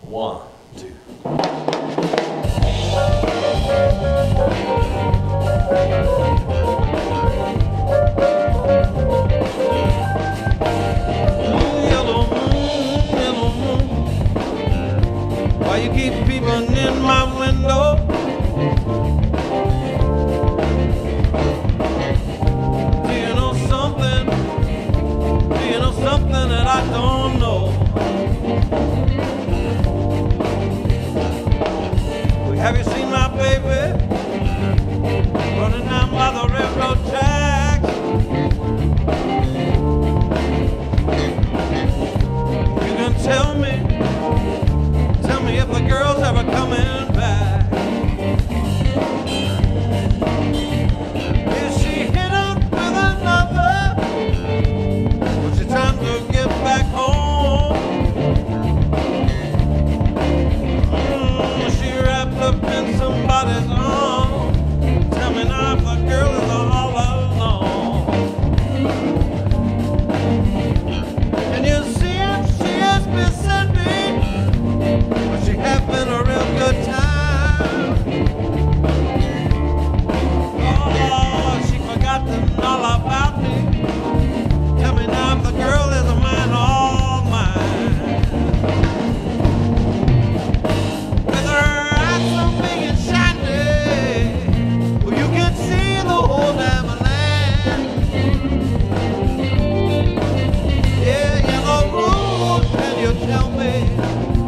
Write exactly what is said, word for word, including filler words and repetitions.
One, two. Yellow moon, yellow moon, why you keep peeping in my window? Do you know something? Do you know something that I don't know? Have you seen my baby running down by the railroad tracks? You can tell me, tell me if the girl's ever coming back. Is she hit up with another? Was she trying to get back home? Mm, she wrapped up in somebody's arm. Tell me now if the girl is all alone. And you see if she is missing me, but she having a real good time. Oh, she forgotten all about me. Tell me now if the girl is mine, all mine. With her eyes so big and shiny, well, you can see the whole damn land. Yeah, yellow moon, can you tell me?